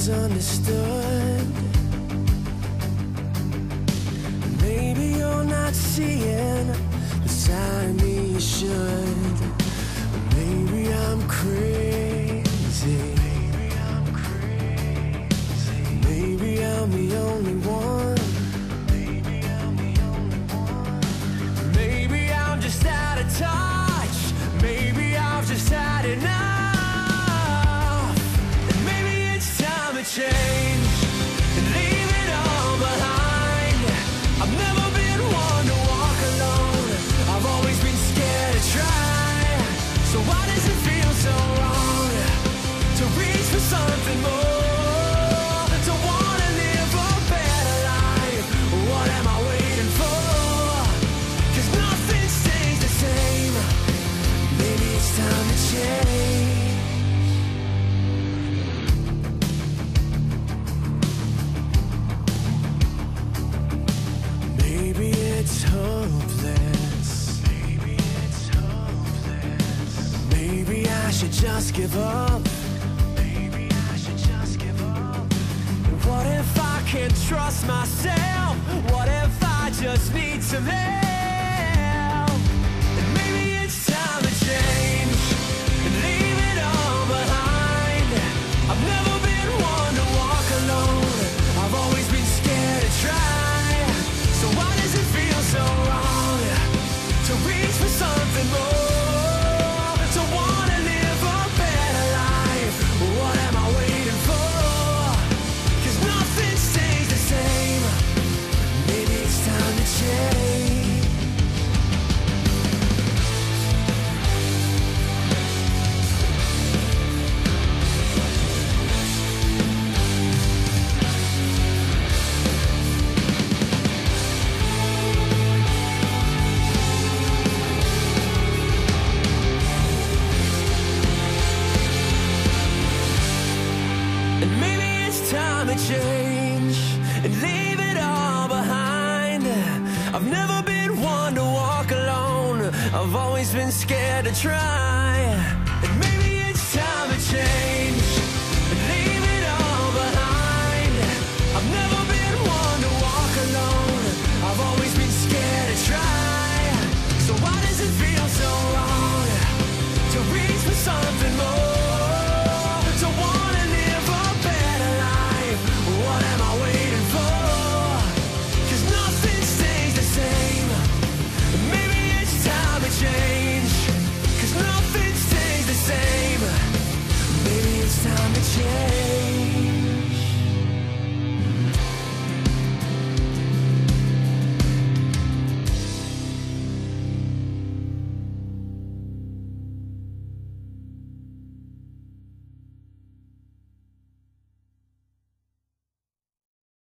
misunderstood. Maybe you're not seeing the sign you should. Maybe I'm crazy. Maybe I'm the only one. Maybe I'm just out of touch. Maybe I've just had enough. And maybe it's time to change and leave it all behind. I've never been one to walk alone. I've always been scared to try. So why does it feel so wrong to reach for something more? To wanna live a better life. What am I waiting for? 'Cause nothing stays the same. Maybe it's time to change. Maybe it's hopeless. Maybe I should just give up. What if I can't trust myself? What if I just need some help? And maybe it's time to change and leave it all behind. I've never been one to walk alone. I've always been scared to try. So why does it feel so wrong to reach for something more? To wanna live a better life. What am I waiting for? 'Cause nothing stays the same. Maybe it's time to change. And maybe it's time to change and leave it all behind. I've never been one to walk alone. I've always been scared to try.